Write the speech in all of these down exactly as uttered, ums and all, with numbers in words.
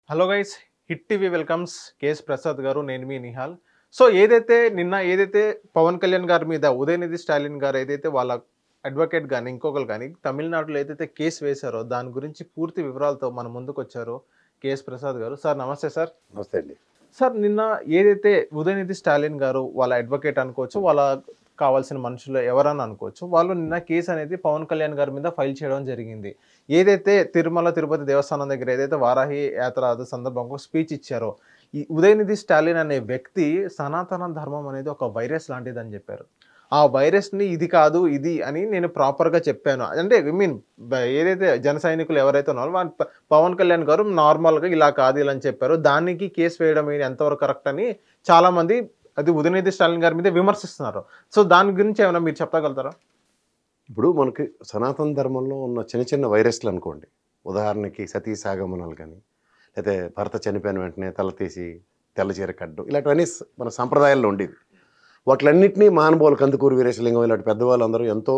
Hello guys, hit TV welcomes KS Prasad garu. నేను మీ Nihal. So ఏదైతే నిన్న ఏదైతే పవన్ కళ్యాణ్ గారి మీద ఉదయనిధి స్టాలిన్ గారు ఏదైతే వాళ్ళ అడ్వకేట్ కానీ ఇంకొకరు కానీ తమిళనాడులో ఏదైతే కేసు వేశారో దాని గురించి పూర్తి వివరాలతో మన ముందుకు వచ్చారో కేఎస్ ప్రసాద్ గారు. సార్ నమస్తే. సార్ నమస్తే అండి. సార్ నిన్న ఏదైతే ఉదయనిధి స్టాలిన్ గారు వాళ్ళ అడ్వకేట్ అనుకోవచ్చు, వాళ్ళ కావాల్సిన మనుషులు ఎవరని అనుకోవచ్చు, వాళ్ళు నిన్న కేసు అనేది పవన్ కళ్యాణ్ గారి మీద ఫైల్ చేయడం జరిగింది. ఏదైతే తిరుమల తిరుపతి దేవస్థానం దగ్గర ఏదైతే వారాహి యాత్ర సందర్భంగా స్పీచ్ ఇచ్చారో, ఈ ఉదయనిధి స్టాలిన్ అనే వ్యక్తి సనాతన ధర్మం అనేది ఒక వైరస్ లాంటిదని చెప్పారు. ఆ వైరస్ని ఇది కాదు ఇది అని నేను ప్రాపర్గా చెప్పాను అంటే ఐ మీన్ ఏదైతే జన సైనికులు ఎవరైతే ఉన్నారో వాళ్ళ పవన్ కళ్యాణ్ గారు నార్మల్గా ఇలా కాదు ఇలా అని చెప్పారు. దానికి కేసు వేయడం ఎంతవరకు కరెక్ట్ అని చాలామంది అది ఉదయనిధి స్టాలిన్ గారి మీద విమర్శిస్తున్నారు. సో దాని గురించి ఏమైనా మీరు చెప్పగలుగుతారా? ఇప్పుడు మనకి సనాతన ధర్మంలో ఉన్న చిన్న చిన్న వైరస్లు అనుకోండి, ఉదాహరణకి సతీ సాగమనాలు కానీ, లేకపోతే భర్త చనిపోయిన వెంటనే తల తీసి తెల్ల చీర కట్టడం, ఇలాంటివన్నీ మన సంప్రదాయాల్లో ఉండేవి. వాటిలన్నింటినీ మహానుభావులు కందుకూరు వీరేశలింగం ఇలాంటి పెద్దవాళ్ళందరూ ఎంతో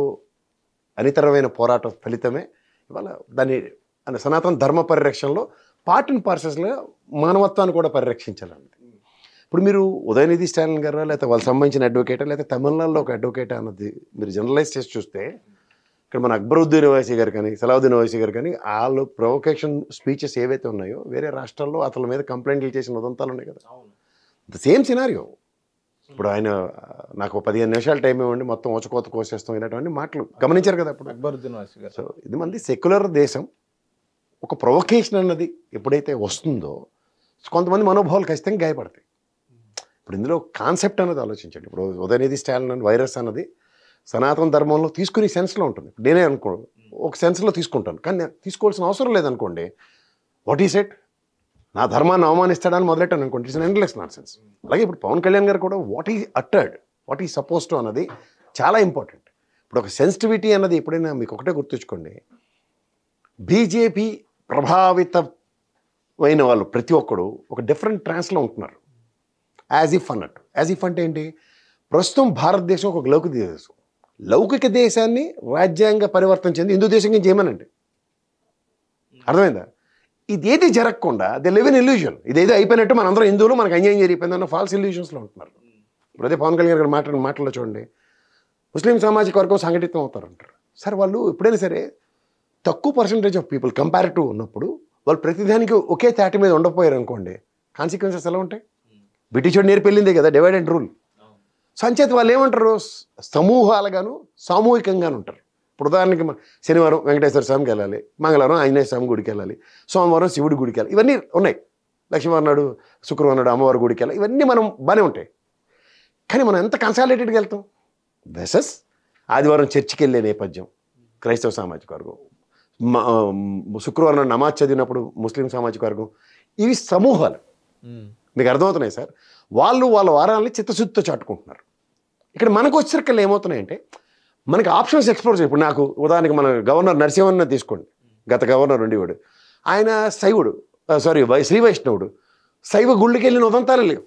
అనితరమైన పోరాటం ఫలితమే ఇవాళ దాన్ని అంటే సనాతన ధర్మ పరిరక్షణలో పార్ట్ అండ్ పార్సెస్గా మానవత్వాన్ని కూడా పరిరక్షించాలండి. ఇప్పుడు మీరు ఉదయనిధి స్టాలిన్ గారు లేకపోతే వాళ్ళకి సంబంధించిన అడ్వకేటా లేకపోతే తమిళనాడులో ఒక అడ్వకేటా అన్నది మీరు జనరలైజ్ చేసి చూస్తే, ఇక్కడ మన అక్బరుద్దీన్ ఓవైసీ గారు కానీ సలావుద్దీన్ ఓవైసీ గారు కానీ వాళ్ళు ప్రొవొకేషన్ స్పీచెస్ ఏవైతే ఉన్నాయో వేరే రాష్ట్రాల్లో అతని మీద కంప్లైంట్లు చేసిన ఉదంతాలు ఉన్నాయి కదా. The same scenario. ఇప్పుడు ఆయన నాకు పదిహేను నిమిషాలు టైం ఇవ్వండి మొత్తం ఊచకోత కోసేస్తాం ఇలాంటివన్నీ మాటలు గమనించారు కదా. అప్పుడు అక్బరుద్దీన్ ఓవైసీ గారు. సో ఇది మంది సెక్యులర్ దేశం. ఒక ప్రొవొకేషన్ అన్నది ఎప్పుడైతే వస్తుందో కొంతమంది మనోభావాలు ఖచ్చితంగా గాయపడతాయి. ఇప్పుడు ఇందులో కాన్సెప్ట్ అనేది ఆలోచించండి. ఇప్పుడు ఉదయనిధి స్టాలిన్ అని వైరస్ అన్నది సనాతన ధర్మంలో తీసుకునే సెన్స్లో ఉంటుంది. నేనే అనుకో ఒక సెన్స్లో తీసుకుంటాను, కానీ నేను తీసుకోవాల్సిన అవసరం లేదనుకోండి. వాట్ ఈస్ ఇట్, నా ధర్మాన్ని అవమానిస్తాడని మొదలెట్టాను అనుకోండి, ఇట్స్ ఎండ్లెస్ నాట్ సెన్స్. అలాగే ఇప్పుడు పవన్ కళ్యాణ్ గారు కూడా what is uttered, what is supposed to అన్నది చాలా ఇంపార్టెంట్. ఇప్పుడు ఒక సెన్సిటివిటీ అన్నది ఎప్పుడైనా మీకు ఒకటే గుర్తుంచుకోండి, బీజేపీ ప్రభావితమైన వాళ్ళు ప్రతి ఒక్కడు ఒక డిఫరెంట్ ట్రాన్స్లో ఉంటున్నారు. యాజ్ ఇఫ్ అన్నట్టు. యాజ్ ఇఫ్ అంటే ఏంటి, ప్రస్తుతం భారతదేశం ఒక లౌకిక దేశం. లౌకిక దేశాన్ని రాజ్యాంగ పరివర్తన చెంది హిందూ దేశంగా చేయమనండి. అర్థమైందా? ఇదేది జరగకుండా దే లివ్ ఇన్ ఇల్యూజన్. ఇదేదో అయిపోయినట్టు మనందరం హిందువులు మనకు అన్యాయం జరిగిపోయిందన్న ఫాల్స్ ఇల్యూజన్స్లో ఉంటున్నారు. ఇప్పుడు అదే పవన్ కళ్యాణ్ గారు మాట్లాడిన మాటల్లో చూడండి, ముస్లిం సామాజిక వర్గం సంఘటితం అవుతారంటారు. సరే వాళ్ళు ఎప్పుడైనా సరే తక్కువ పర్సంటేజ్ ఆఫ్ పీపుల్ కంపారిటివ్ ఉన్నప్పుడు వాళ్ళు ప్రతిదానికి ఒకే తాటి మీద ఉండకపోయారు అనుకోండి, కాన్సిక్వెన్సెస్ ఎలా ఉంటాయి? బ్రిటిష్ వాడు నేర్పెళ్ళిందే కదా డివైడ్ అండ్ రూల్. సంచేత వాళ్ళు ఏమంటారు, సమూహాలుగాను సామూహికంగాను ఉంటారు. ఇప్పుడు ఉదాహరణకి శనివారం వెంకటేశ్వర స్వామికి వెళ్ళాలి, మంగళవారం ఆంజనేయ స్వామి గుడికి వెళ్ళాలి, సోమవారం శివుడి గుడికి వెళ్ళాలి, ఇవన్నీ ఉన్నాయి. లక్ష్మీవారం నాడు శుక్రవారం నాడు అమ్మవారి గుడికి వెళ్ళాలి, ఇవన్నీ మనం బాగానే ఉంటాయి. కానీ మనం ఎంత కన్సాలిడేటెడ్గా వెళ్తాం వెసెస్ ఆదివారం చర్చికి వెళ్ళే నేపథ్యం క్రైస్తవ సామాజిక వర్గం, శుక్రవారం నాడు నమాజ్ చదివినప్పుడు ముస్లిం సామాజిక వర్గం, ఇవి సమూహాలు. మీకు అర్థమవుతున్నాయి సార్? వాళ్ళు వాళ్ళ వారాలని చిత్తశుద్ధితో చాటుకుంటున్నారు. ఇక్కడ మనకు వచ్చేసరికి ఏమవుతున్నాయంటే మనకి ఆప్షన్స్ ఎక్స్ప్లోర్ చేయాలి. ఇప్పుడు నాకు ఉదాహరణకి మన గవర్నర్ నరసింహన్న తీసుకోండి, గత గవర్నర్ ఉండేవాడు. ఆయన శైవుడు, సారీ శ్రీ వైష్ణవుడు, శైవ గుళ్ళకి వెళ్ళిన ఉదంతాలు లేవు.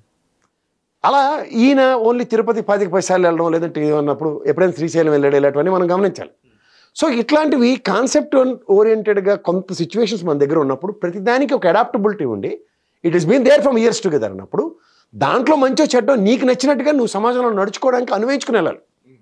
అలా ఈయన ఓన్లీ తిరుపతి పదికి పది సార్లు వెళ్ళడం, లేదంటే ఏమన్నప్పుడు ఎప్పుడైనా శ్రీశైలం వెళ్ళాడు, ఇలాంటివన్నీ మనం గమనించాలి. సో ఇట్లాంటివి కాన్సెప్ట్ ఓరియంటెడ్గా కొంత సిచ్యువేషన్స్ మన దగ్గర ఉన్నప్పుడు ప్రతిదానికి ఒక అడాప్టబిలిటీ ఉండి it is been there from years together అన్నప్పుడు దాంట్లో మంచో చెడ్డో నీకు నచ్చినట్టుగా నువ్వు సమాజంలో నడుచుకోవడానికి అన్వయించుకుని వెళ్ళాలి.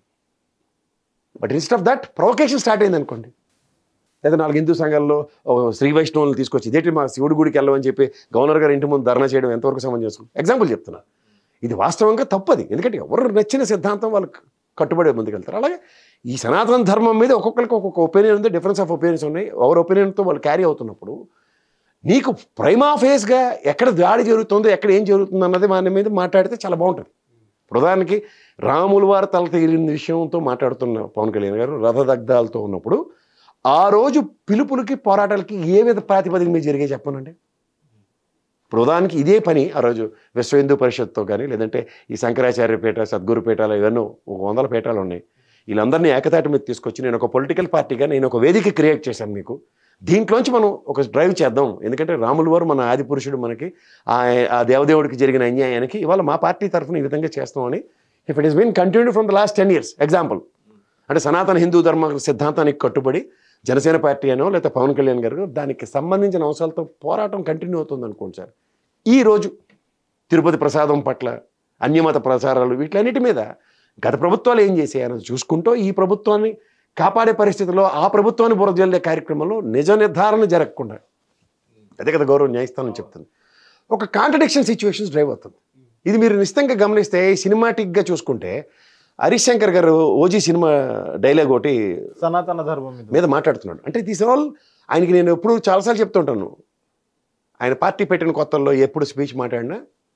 But instead of that provocation start అయింది అనుకోండి, లేదా నాలుగు హిందూ సంఘాల్లో శ్రీ వైష్ణవులను తీసుకొచ్చి ఇదేంటి మా శివుడి గుడికి వెళ్ళమని చెప్పి గవర్నర్ గారు ఇంటి ముందు ధర్నా చేయడం ఎంతవరకు సమంజసం? ఎగ్జాంపుల్ చెప్తున్నా. ఇది వాస్తవంగా తప్పది, ఎందుకంటే ఎవరు నచ్చిన సిద్ధాంతం వాళ్ళకి కట్టుబడి ముందుకెళ్తారు. అలాగే ఈ సనాతన ధర్మం మీద ఒక్కొక్కరికి ఒక్కొక్క ఒపీనియన్ ఉంది, డిఫరెన్స్ ఆఫ్ ఒపీనియన్స్ ఉన్నాయి. ఎవరి ఒపీనియన్తో వాళ్ళు క్యారీ అవుతున్నప్పుడు నీకు ప్రైమా ఫేస్గా ఎక్కడ దాడి జరుగుతుందో ఎక్కడ ఏం జరుగుతుందో అన్నది మన మీద మాట్లాడితే చాలా బాగుంటుంది. ఉదాహరణకి రాముల వారి తల తీరిన విషయంతో మాట్లాడుతున్న పవన్ కళ్యాణ్ గారు రథదగ్ధాలతో ఉన్నప్పుడు ఆ రోజు పిలుపులకి పోరాటాలకి ఏ విధ ప్రాతిపదిక మీద జరిగే చెప్పనండి. ఇప్పుడు ఉదాహరణకి ఇదే పని ఆ రోజు విశ్వ హిందూ పరిషత్తో కానీ, లేదంటే ఈ శంకరాచార్యపేట సద్గురు పీఠాలు ఇవన్నీ ఒక వందల పీఠాలు ఉన్నాయి. వీళ్ళందరినీ ఏకతాటి మీద తీసుకొచ్చి నేను ఒక పొలిటికల్ పార్టీగా నేను ఒక వేదిక క్రియేట్ చేశాను మీకు, దీంట్లోంచి మనం ఒక డ్రైవ్ చేద్దాం. ఎందుకంటే రాముల వారు మన ఆది పురుషుడు, మనకి ఆ దేవదేవుడికి జరిగిన అన్యాయానికి ఇవాళ మా పార్టీ తరఫున ఈ విధంగా చేస్తామని if it is been continued from the last ten years example అంటే సనాతన హిందూ ధర్మ సిద్ధాంతానికి కట్టుబడి జనసేన పార్టీ అనో లేకపోతే పవన్ కళ్యాణ్ గారు దానికి సంబంధించిన అంశాలతో పోరాటం కంటిన్యూ అవుతుంది అనుకోండి సార్. ఈరోజు తిరుపతి ప్రసాదం పట్ల అన్యమత ప్రచారాలు వీటిలన్నిటి మీద గత ప్రభుత్వాలు ఏం చేసాయని చూసుకుంటూ ఈ ప్రభుత్వాన్ని కాపాడే పరిస్థితిలో ఆ ప్రభుత్వాన్ని బురదజల్లే కార్యక్రమంలో నిజ నిర్ధారణ జరగకుండా అదే కదా గౌరవ న్యాయస్థానం చెప్తుంది. ఒక కాంట్రడిక్షన్ సిచ్యువేషన్స్ డ్రైవ్ అవుతుంది. ఇది మీరు నిశ్చితంగా గమనిస్తే సినిమాటిక్గా చూసుకుంటే హరీష్ శంకర్ గారు ఓజీ సినిమా డైలాగ్ ఒకటి సనాతన ధర్మం మీద మాట్లాడుతున్నాడు. అంటే దీస్ ఆల్ ఆయనకి నేను ఎప్పుడు చాలాసార్లు చెప్తుంటాను, ఆయన పార్టీ పెట్టిన కొత్తల్లో ఎప్పుడు స్పీచ్ మాట్లాడినా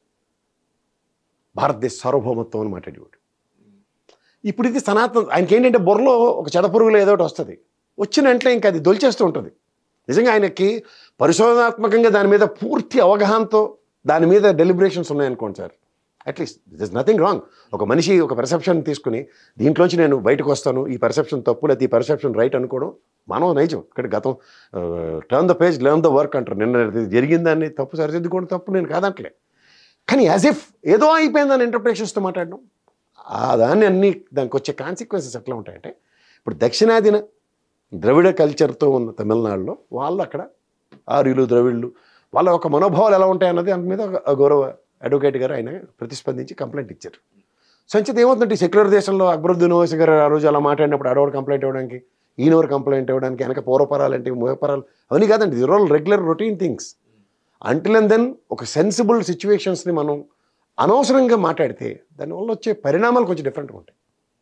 భారతదేశ సార్వభౌమత్వం అని మాట్లాడేవాడు. ఇప్పుడు ఇది సనాతన, ఆయనకి ఏంటంటే బుర్రలో ఒక చెదపురుగులో ఏదో ఒకటి వస్తుంది, వచ్చిన వెంటనే ఇంకా అది దొలిచేస్తూ ఉంటుంది. నిజంగా ఆయనకి పరిశోధనాత్మకంగా దాని మీద పూర్తి అవగాహనతో దాని మీద డెలిబరేషన్స్ ఉన్నాయనుకోండి sir, at least this nothing wrong. ఒక మనిషి ఒక పర్సెప్షన్ తీసుకుని దీంట్లోంచి నేను బయటకు వస్తాను, ఈ పర్సెప్షన్ తప్పు లేకపోతే ఈ పర్సెప్షన్ రైట్ అనుకోవడం మానవ నైజం. ఇక్కడ గతం turn the page learn the work అంటారు. నిన్న జరిగిందాన్ని తప్పు సరిదిద్దుకోవడం తప్పు నేను కాదంటలే, కానీ యాజ్ ఇఫ్ ఏదో అయిపోయిందని ఇంటర్ప్రిటేషన్స్తో మాట్లాడడం ఆ దాన్ని అన్ని దానికి వచ్చే కాన్సిక్వెన్సెస్ ఎట్లా ఉంటాయంటే, ఇప్పుడు దక్షిణాదిన ద్రవిడ కల్చర్తో ఉన్న తమిళనాడులో వాళ్ళు అక్కడ ఆర్యులు ద్రవిడులు వాళ్ళ ఒక మనోభావాలు ఎలా ఉంటాయన్నది దాని మీద గౌరవ అడ్వకేట్ గారు ఆయన ప్రతిస్పందించి కంప్లైంట్ ఇచ్చారు. సంచిత ఏమవుతుందంటే సెక్యులర్ దేశంలో అక్బరుద్దీన్ ఓవైసీ గారు ఆ రోజు అలా మాట్లాడినప్పుడు ఆడవాడు కంప్లైంట్ ఇవ్వడానికి ఈయనవరు కంప్లైంట్ ఇవ్వడానికి వెనక పూర్వపరాలు అంటే మూయపరాలు అవన్నీ కాదండి, ఇది all regular routine things. Until and then ఒక సెన్సిబుల్ సిచ్యువేషన్స్ని మనం అనవసరంగా మాట్లాడితే దానివల్ల వచ్చే పరిణామాలు కొంచెం డిఫరెంట్గా ఉంటాయి.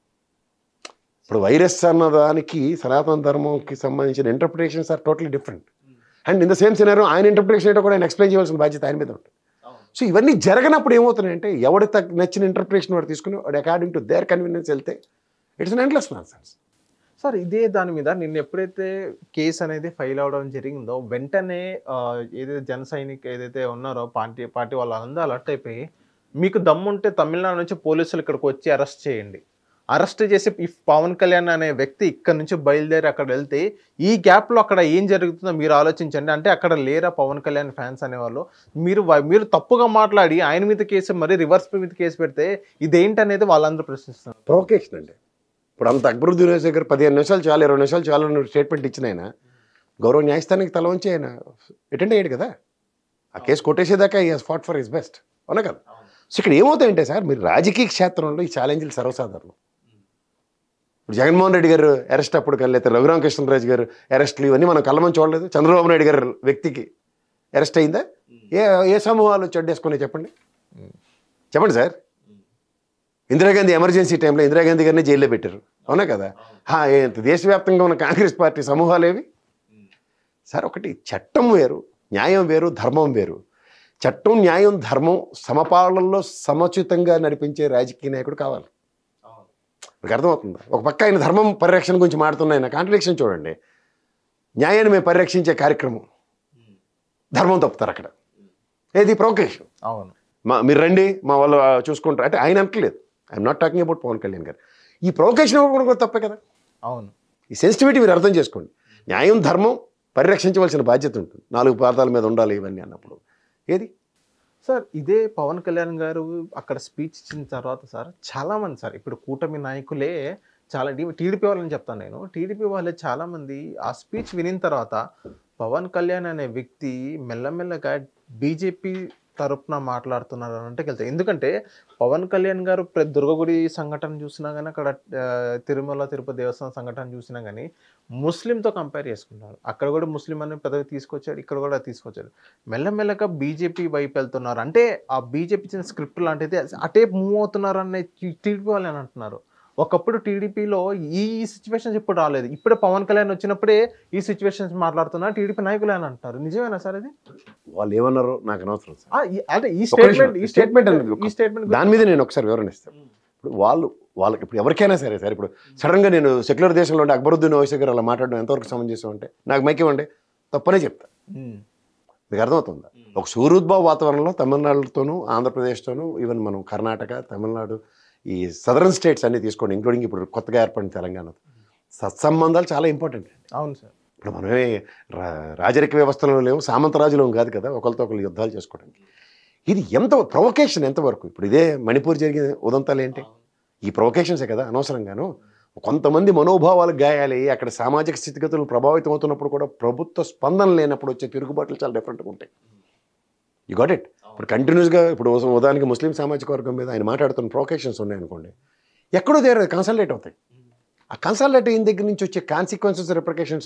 ఇప్పుడు వైరస్ అన్నదానికి సనాతన ధర్మంకి సంబంధించిన interpretations are totally different. And in the same scenario ఆయన ఇంటర్ప్రిటేషన్ ఏంటో కూడా ఆయన ఎక్స్ప్లెయిన్ చేయాల్సిన బాధ్యత ఆయన మీద ఉంటుంది. సో ఇవన్నీ జరగనప్పుడు ఏమవుతున్నాయంటే ఎవడి తగ్గ నచ్చిన ఇంటర్ప్రిటేషన్ వాడు తీసుకుని వాడు అకార్డింగ్ టు దేర్ కన్వీనియన్స్ వెళ్తే it's an endless nonsense. Sir ఇదే దాని మీద నిన్న ఎప్పుడైతే కేసు అనేది ఫైల్ అవడం జరిగిందో వెంటనే ఏదైతే జన సైనిక్ ఏదైతే ఉన్నారో పార్టీ పార్టీ వాళ్ళందరూ అలర్ట్ అయిపోయి మీకు దమ్ముంటే తమిళనాడు నుంచి పోలీసులు ఇక్కడికి వచ్చి అరెస్ట్ చేయండి, అరెస్ట్ చేసి ఇఫ్ పవన్ కళ్యాణ్ అనే వ్యక్తి ఇక్కడ నుంచి బయలుదేరి అక్కడ వెళ్తే ఈ గ్యాప్లో అక్కడ ఏం జరుగుతుందో మీరు ఆలోచించండి. అంటే అక్కడ లేరా పవన్ కళ్యాణ్ ఫ్యాన్స్ అనేవాళ్ళు, మీరు మీరు తప్పుగా మాట్లాడి ఆయన మీద కేసు మరి రివర్స్ మీద కేసు పెడితే ఇదేంటనేది వాళ్ళందరూ ప్రశ్నిస్తున్నారు. ప్రొవొకేషన్ అండి. ఇప్పుడు అంత అక్బరుద్దీన్ ఓవైసీ దగ్గర పదిహేను నిమిషాలు చాలు ఇరవై నిమిషాలు చాలు స్టేట్మెంట్ ఇచ్చిన ఆయన గౌరవ న్యాయస్థానానికి తల వంచి ఆయన అటెండ్ అయ్యాడు కదా, ఆ కేసు కొట్టేసేదాకా ఈ has fought for his best అవునా కదా. సో ఇక్కడ ఏమవుతాయంటే సార్, మీరు రాజకీయ క్షేత్రంలో ఈ ఛాలెంజ్లు సర్వసాధారణం. ఇప్పుడు జగన్మోహన్ రెడ్డి గారు అరెస్ట్ అప్పుడు లేకపోతే రఘురామకృష్ణరాజు గారు అరెస్ట్లు ఇవన్నీ మనం కళ్ళమని చూడలేదు. చంద్రబాబు నాయుడు గారు వ్యక్తికి అరెస్ట్ అయిందా? ఏ ఏ సమూహాలు చెడ్డేసుకునే చెప్పండి చెప్పండి సార్. ఇందిరాగాంధీ ఎమర్జెన్సీ టైంలో ఇందిరాగాంధీ గారిని జైల్లో పెట్టారు అవునా కదా. దేశవ్యాప్తంగా ఉన్న కాంగ్రెస్ పార్టీ సమూహాలు ఏవి సార్? ఒకటి చట్టం వేరు, న్యాయం వేరు, ధర్మం వేరు. చట్టం న్యాయం ధర్మం సమపాలనలో సముచితంగా నడిపించే రాజకీయ నాయకుడు కావాలి. మీకు అర్థమవుతుందా? ఒక పక్క ఆయన ధర్మం పరిరక్షణ గురించి మాట్లాడుతున్న ఆయన కాంట్రడిక్షన్ చూడండి. న్యాయాన్ని మేము పరిరక్షించే కార్యక్రమం ధర్మం తప్పుతారు అక్కడ. ఏది ప్రొవొకేషన్. అవును, మా మీరు రండి మా వాళ్ళు చూసుకుంటారు అంటే ఆయన అనట్లేదు. I'm not talking about Pawan Kalyan garu. ఈ ప్రొవొకేషన్ కూడా తప్పే కదా. అవును, ఈ సెన్సిటివిటీ మీరు అర్థం చేసుకోండి. న్యాయం ధర్మం పరిరక్షించవలసిన బాధ్యత ఉంటుంది. నాలుగు పాదాల మీద ఉండాలి ఇవన్నీ అన్నప్పుడు ఏది సార్? ఇదే పవన్ కళ్యాణ్ గారు అక్కడ స్పీచ్ ఇచ్చిన తర్వాత సార్ చాలామంది సార్ ఇప్పుడు కూటమి నాయకులే చాలా టీడీపీ వాళ్ళని చెప్తాను నేను, టీడీపీ వాళ్ళే చాలామంది ఆ స్పీచ్ వినిన తర్వాత పవన్ కళ్యాణ్ అనే వ్యక్తి మెల్లమెల్లగా బీజేపీ తరపున మాట్లాడుతున్నారు అని అంటే వెళ్తాయి. ఎందుకంటే పవన్ కళ్యాణ్ గారు దుర్గగుడి సంఘటన చూసినా కానీ అక్కడ తిరుమల తిరుపతి దేవస్థానం సంఘటన చూసినా కానీ ముస్లింతో కంపేర్ చేసుకుంటారు. అక్కడ కూడా ముస్లిం అనే పదవి తీసుకొచ్చాడు, ఇక్కడ కూడా తీసుకొచ్చాడు. మెల్లమెల్లగా బీజేపీ వైపు వెళ్తున్నారు. అంటే ఆ బీజేపీ ఇచ్చిన స్క్రిప్ట్ లాంటిది అటే మూవ్ అవుతున్నారు అనే టీడీపీ వాళ్ళు అని అంటున్నారు. ఒకప్పుడు టీడీపీలో ఈ సిచ్యువేషన్స్ ఇప్పుడు రాలేదు, ఇప్పుడే పవన్ కళ్యాణ్ వచ్చినప్పుడే ఈ సిచ్యువేషన్స్ మాట్లాడుతున్నారు టీడీపీ నాయకులు అని అంటారు. నిజమేనా సార్ అది? వాళ్ళు ఏమన్నారు నాకు అనవసరం సార్. అదే ఈ స్టేట్మెంట్ ఈ స్టేట్మెంట్ ఈ స్టేట్మెంట్ దాని మీద నేను ఒకసారి వివరణ ఇస్తాను. ఇప్పుడు వాళ్ళు వాళ్ళకి ఇప్పుడు ఎవరికైనా సరే సార్, ఇప్పుడు సడన్గా నేను సెక్యులర్ దేశంలో ఉంటే అక్బరుద్దీన్ ఓవైసీ గారు అలా మాట్లాడడం ఎంతవరకు సమంజసం అంటే నాకు మైక్ ఇవ్వండి తప్పనే చెప్తా. మీకు అర్థమవుతుందా? ఒక సూర్యోద్భవ వాతావరణంలో తమిళనాడుతోనూ ఆంధ్రప్రదేశ్తోనూ ఈవెన్ మనం కర్ణాటక తమిళనాడు ఈ సదరన్ స్టేట్స్ అన్నీ తీసుకోండి, ఇంక్లూడింగ్ ఇప్పుడు కొత్తగా ఏర్పడిన తెలంగాణ, సత్సంబంధాలు చాలా ఇంపార్టెంట్. అవును సార్. ఇప్పుడు మనమే రా రాజరిక వ్యవస్థలో లేవు, సామంతరాజులో కాదు కదా ఒకరితో ఒకరు యుద్ధాలు చేసుకోవడానికి. ఇది ఎంత ప్రొవొకేషన్ ఎంతవరకు? ఇప్పుడు ఇదే మణిపూర్ జరిగిన ఉదంతాలు ఏంటి? ఈ ప్రొవొకేషన్సే కదా అనవసరంగాను. కొంతమంది మనోభావాలకు గాయాలి, అక్కడ సామాజిక స్థితిగతులు ప్రభావితం అవుతున్నప్పుడు కూడా ప్రభుత్వ స్పందన లేనప్పుడు వచ్చే తిరుగుబాట్లు చాలా డిఫరెంట్గా ఉంటాయి. You got it. ఇప్పుడు కంటిన్యూస్గా ఇప్పుడు ఉదాహరణకి ముస్లిం సామాజిక వర్గం మీద ఆయన మాట్లాడుతున్న ప్రొవకేషన్స్ ఉన్నాయనుకోండి, ఎక్కడో దగ్గర కన్సల్టేట్ అవుతాయి. ఆ కన్సల్టేట్ అయిన దగ్గర నుంచి వచ్చే కాన్సిక్వెన్సెస్, రిప్రికేషన్స్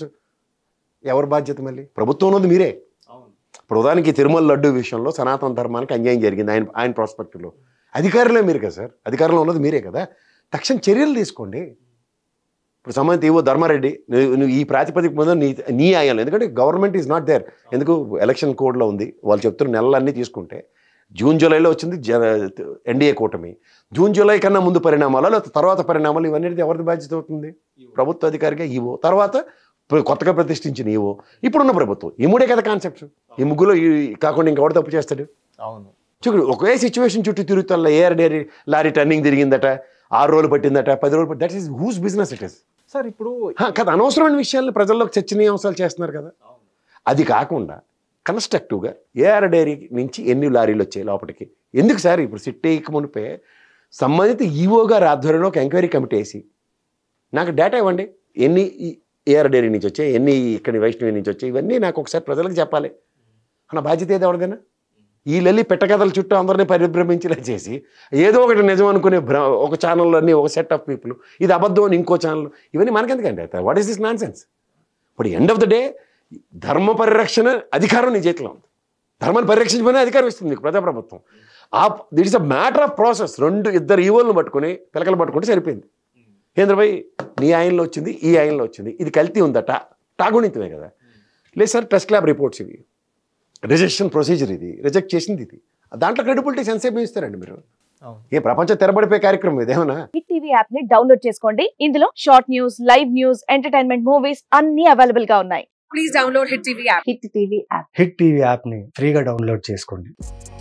ఎవరి బాధ్యత? మళ్ళీ ప్రభుత్వం ఉన్నది మీరే. ఇప్పుడు ఉదాహరణకి తిరుమల లడ్డు విషయంలో సనాతన ధర్మానికి అన్యాయం జరిగింది ఆయన ఆయన ప్రాస్పెక్టివ్లో, అధికారులే మీరు కదా సార్, అధికారంలో ఉన్నది మీరే కదా, తక్షణ చర్యలు తీసుకోండి. ఇప్పుడు సంబంధిత ఏవో ధర్మారెడ్డి నువ్వు నువ్వు ఈ ప్రాతిపదిక మీద నీ నీ ఆయాలి, ఎందుకంటే గవర్నమెంట్ ఈజ్ నాట్ దేర్. ఎందుకు? ఎలక్షన్ కోడ్లో ఉంది, వాళ్ళు చెప్తున్న నెలలన్నీ తీసుకుంటే జూన్ జూలైలో వచ్చింది ఎన్డీఏ కూటమి. జూన్ జూలై కన్నా ముందు పరిణామాలు లేకపోతే తర్వాత పరిణామాలు ఇవన్నీ ఎవరిది బాధ్యత అవుతుంది? ప్రభుత్వ అధికారిగా ఈవో, తర్వాత కొత్తగా ప్రతిష్ఠించిన ఈవో, ఇప్పుడున్న ప్రభుత్వం. ఈ మూడే కదా కాన్సెప్ట్స్. ఈ ముగ్గులో కాకుండా ఇంకెవరు తప్పు చేస్తాడు? అవును. చూడు, ఒకే సిచ్యువేషన్ చుట్టూ తిరుగుతా ఏఆర్ డైరీ లారీ టర్నింగ్ తిరిగిందట, ఆరు రోజులు పట్టిందట, పది రోజులు పట్టి, that is whose business it is. Sir ఇప్పుడు కదా అనవసరమైన విషయాలను ప్రజల్లోకి చర్చనీయాంశాలు చేస్తున్నారు కదా. అది కాకుండా కన్స్ట్రక్టివ్గా ఏఆర్ డైరీ నుంచి ఎన్ని లారీలు వచ్చాయి లోపలికి, ఎందుకు సార్ ఇప్పుడు సిట్టేకి మునిపే సంబంధిత ఈవో గారి ఆధ్వర్యంలో ఒక ఎంక్వైరీ కమిటీ వేసి నాకు డేటా ఇవ్వండి, ఎన్ని ఏఆర్ డైరీ నుంచి వచ్చాయి, ఎన్ని ఇక్కడి వైష్ణవి నుంచి వచ్చాయి, ఇవన్నీ నాకు ఒకసారి ప్రజలకు చెప్పాలి అన్న బాధ్యత ఏది ఎవరిదైనా. వీళ్ళెళ్ళి పెట్టకథల చుట్టూ అందరినీ పరిభ్రమించేలా చేసి ఏదో ఒకటి నిజం అనుకునే ఒక ఛానల్లోని ఒక సెట్ ఆఫ్ పీపుల్, ఇది అబద్ధం అని ఇంకో ఛానల్, ఇవన్నీ మనకెందుకండి? అయితే what is this nonsense? ఇప్పుడు ఎండ్ ఆఫ్ ద డే ధర్మ పరిరక్షణ అధికారం నీ చేతిలో ఉంది. ధర్మాన్ని పరిరక్షించమనే అధికారం ఇస్తుంది నీకు ప్రజాప్రభుత్వం. ఆ that is a matter of process. రెండు ఇద్దరు ఈవోలను పట్టుకుని పిలకలు పట్టుకుంటే సరిపోయింది. కేంద్రపై నీ ఆయనలో వచ్చింది, ఈ ఆయనలో వచ్చింది, ఇది కల్తీ ఉందట, టాగుణితమే కదా. లేదు సార్, టెస్ట్ ల్యాబ్ రిపోర్ట్స్ ఇవి, రిజెక్షన్ ప్రొసీజర్ ఇది, రిజెక్ట్ చేసింది ఇది, దాంట్లో క్రెడిబిలిటీ సెన్సేపు ఇస్తారండి మీరు. ఏ ప్రపంచం తెరబడిపోయే కార్యక్రమం ఇదేమన్నా? హిట్ టీవీ యాప్ ని డౌన్లోడ్ చేసుకోండి. ఇందులో short news, live news, entertainment movies అన్ని అవైలబుల్ గా ఉన్నాయి. Please download hit TV app. Hit TV app hit TV app ని ఫ్రీగా డౌన్లోడ్ చేసుకోండి.